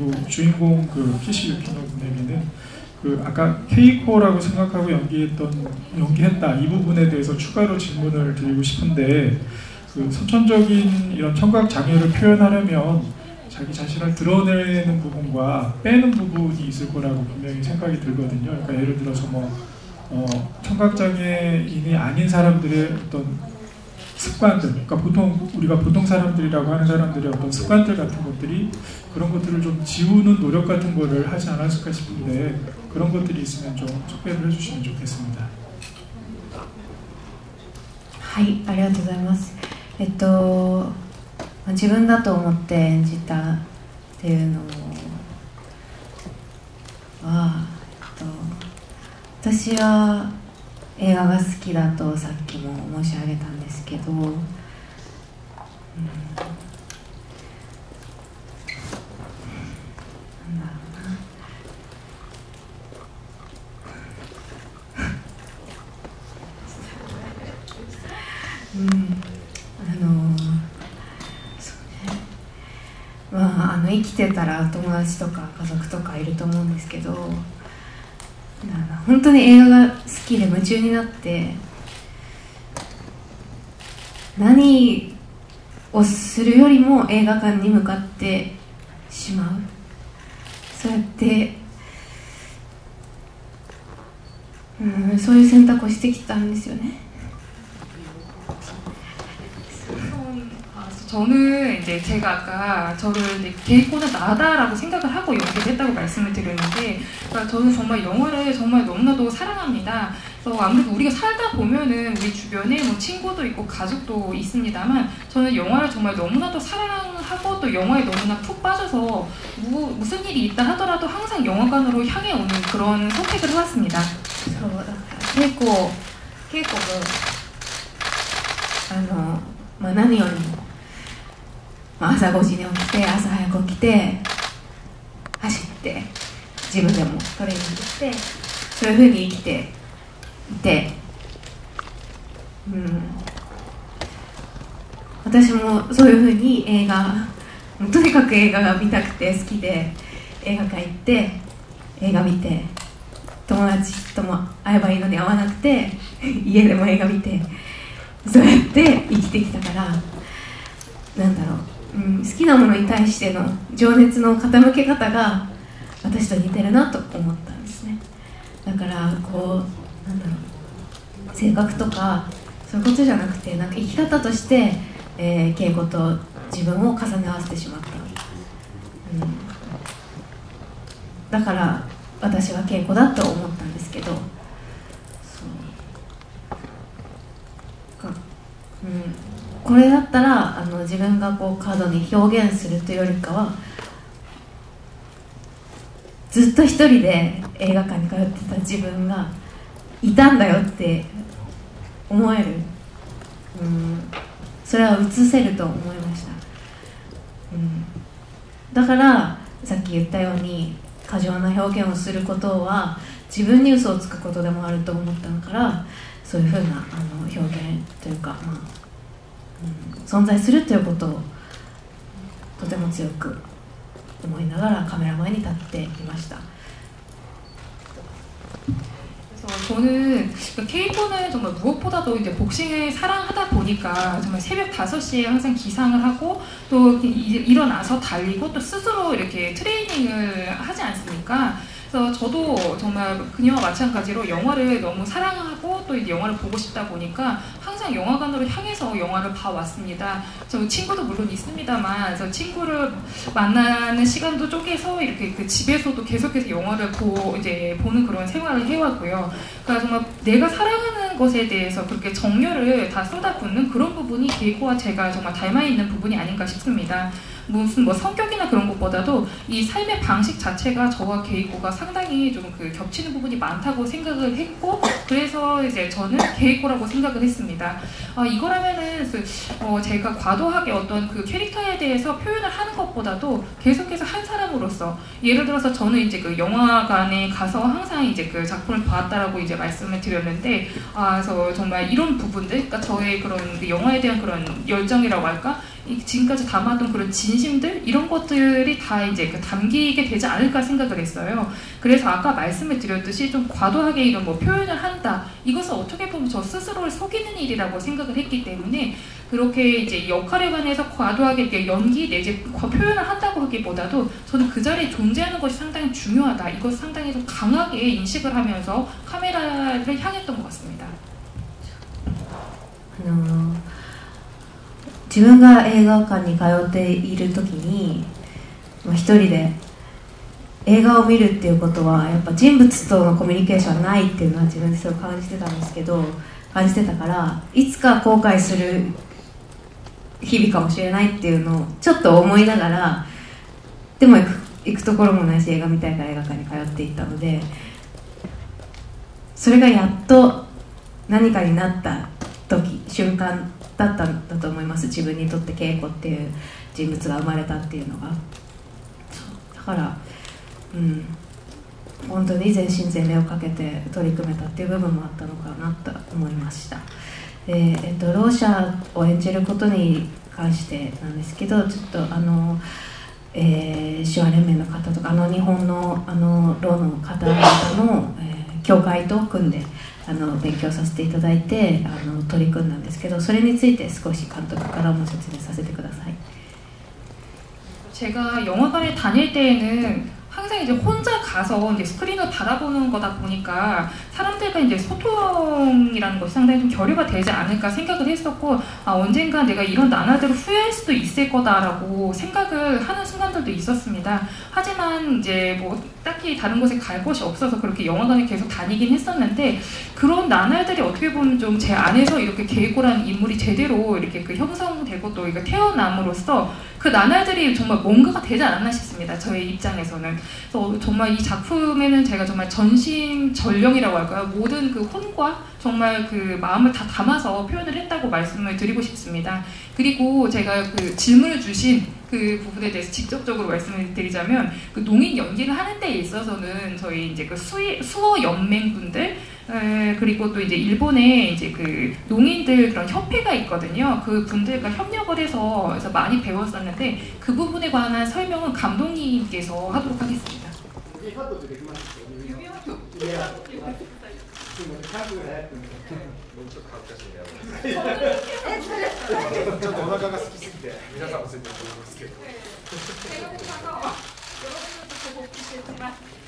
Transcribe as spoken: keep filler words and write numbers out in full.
그리고 주인공 그 키시 유키노 분에게는 그 아까 케이코라고 생각하고 연기했던 연기했다 이 부분에 대해서 추가로 질문을 드리고 싶은데 그 선천적인 이런 청각 장애를 표현하려면 자기 자신을 드러내는 부분과 빼는 부분이 있을 거라고 분명히 생각이 들거든요. 그러니까 예를 들어서 뭐 어, 청각장애인이 아닌 사람들의 어떤 습관들, 그러니까 보통 우리가 보통 사람들이라고 하는 사람들의 어떤 습관들 같은 것들이 그런 것들을 좀 지우는 노력 같은 거를 하지 않았을까 싶은데 그런 것들이 있으면 좀 소개를 해주시면 좋겠습니다. はい、ありがとうございます。えっと自分だと思って演じたっていうのは、えっと、私は映画が好きだとさっきも申し上げたんですけど、うん、なんだろうなうん、あのまあ、あの生きてたら友達とか家族とかいると思うんですけど、本当に映画が好きで夢中になって何をするよりも映画館に向かってしまう、そうやって、うん、そういう選択をしてきたんですよね。 저는 이제 제가 아까 저를 이제 케이코는 나다라고 생각을 하고 연기를 했다고 말씀을 드렸는데, 그러니까 저는 정말 영화를 정말 너무나도 사랑합니다. 그래서 아무래도 우리가 살다 보면은 우리 주변에 뭐 친구도 있고 가족도 있습니다만, 저는 영화를 정말 너무나도 사랑하고 또 영화에 너무나 푹 빠져서 무, 무슨 일이 있다 하더라도 항상 영화관으로 향해 오는 그런 선택을 해왔습니다. 케이코, 케이코가 あの、まあ、何よりも 朝ごじに起きて朝早く起きて走って自分でもトレーニングしてそういうふうに生きていて、うん、私もそういうふうに映画とにかく映画が見たくて好きで映画館行って映画見て友達とも会えばいいのに会わなくて家でも映画見てそうやって生きてきたから、なんだろう、うん、好きなものに対しての情熱の傾け方が私と似てるなと思ったんですね。だからこうなんだろう、性格とかそういうことじゃなくて、なんか生き方として、えー、稽古と自分を重ね合わせてしまった、うん、だから私は稽古だと思ったんですけど、そうか、うん、これだったらあの自分がこう過度に表現するというよりかは、ずっと一人で映画館に通ってた自分がいたんだよって思える、うん、それは映せると思いました、うん、だからさっき言ったように過剰な表現をすることは自分に嘘をつくことでもあると思ったから、そういうふうなあの表現というか、まあうん、存在するということをとても強く思いながらカメラ前に立っていました。 저는 케이코는 정말 무엇보다도 이제 복싱을 사랑하다 보니까 정말 새벽 다섯 시에 항상 기상을 하고 또 일어나서 달리고 또 스스로 이렇게 트레이닝을 하지 않습니까? 그래서 저도 정말 그녀와 마찬가지로 영화를 너무 사랑하고 또 이제 영화를 보고 싶다 보니까 항상 영화관으로 향해서 영화를 봐왔습니다. 저 친구도 물론 있습니다만, 저 친구를 만나는 시간도 쪼개서 이렇게 그 집에서도 계속해서 영화를 보, 이제 보는 그런 생활을 해왔고요. 그러니까 정말 내가 사랑하는 것에 대해서 그렇게 정열을 다 쏟아붓는 그런 부분이 케이코와 제가 정말 닮아있는 부분이 아닌가 싶습니다. 무슨 뭐 성격이나 그런 것보다도 이 삶의 방식 자체가 저와 케이코가 상당히 좀 그 겹치는 부분이 많다고 생각을 했고, 그래서 이제 저는 케이코라고 생각을 했습니다. 어, 이거라면은 어, 제가 과도하게 어떤 그 캐릭터에 대해서 표현을 하는 것보다도 계속해서 한 사람으로서, 예를 들어서 저는 이제 그 영화관에 가서 항상 이제 그 작품을 봤다라고 이제 말씀을 드렸는데, 아, 그래서 정말 이런 부분들, 그러니까 저의 그런 그 영화에 대한 그런 열정이라고 할까? 지금까지 담았던 그런 진심들 이런 것들이 다 이제 그 담기게 되지 않을까 생각을 했어요. 그래서 아까 말씀을 드렸듯이 좀 과도하게 이런 뭐 표현을 한다. 이것은 어떻게 보면 저 스스로를 속이는 일이라고 생각을 했기 때문에 그렇게 이제 역할에 관해서 과도하게 이렇게 연기 내지 표현을 한다고 하기보다도 저는 그 자리에 존재하는 것이 상당히 중요하다. 이것을 상당히 좀 강하게 인식을 하면서 카메라를 향했던 것 같습니다. あの自分が映画館に通っている時に、まあ、一人で映画を見るっていうことはやっぱ人物とのコミュニケーションはないっていうのは自分ですごい感じてたんですけど感じてたからいつか後悔する日々かもしれないっていうのをちょっと思いながらでも行く、行くところもないし映画見たいから映画館に通っていったのでそれがやっと何かになった時瞬間だったんだと思います。自分にとって恵子っていう人物が生まれたっていうのがだから、うん、本当に全身全霊をかけて取り組めたっていう部分もあったのかなと思いました。で、えっと、ろう者を演じることに関してなんですけどちょっとあの、えー、手話連盟の方とかあの日本のあのろうの方々の、えー、協会と組んであの勉強させていただいてあの取り組んだんですけどそれについて少し監督からも説明させてください。 제가 영화관에 다닐 때에는 항상 이제 혼자 가서 이제 스크린을 바라보는 거다 보니까 사람들과 이제 소통이라는 것이 상당히 좀 결여가 되지 않을까 생각을 했었고 아, 언젠가 내가 이런 나날들을 후회할 수도 있을 거다라고 생각을 하는 순간들도 있었습니다. 하지만 이제 뭐 딱히 다른 곳에 갈 곳이 없어서 그렇게 영화관에 계속 다니긴 했었는데 그런 나날들이 어떻게 보면 좀 제 안에서 이렇게 게이코라는 인물이 제대로 이렇게 그 형성되고 또 이거 태어남으로써 그 나날들이 정말 뭔가가 되지 않았나 싶습니다. 저의 입장에서는. 그래서 정말 이 작품에는 제가 정말 전심전령이라고 할까요? 모든 그 혼과 정말 그 마음을 다 담아서 표현을 했다고 말씀을 드리고 싶습니다. 그리고 제가 그 질문을 주신 그 부분에 대해서 직접적으로 말씀을 드리자면 그 농인 연기를 하는 데 있어서는 저희 이제 그 수의, 수어 연맹분들 에, 그리고 또 이제 일본에 이제 그 농인들 그런 협회가 있거든요. 그 분들과 협력을 해서, 해서 많이 배웠었는데 그 부분에 관한 설명은 감독님께서 하도록 하겠습니다. 제가 보다가 여러분들도 보고 계시지만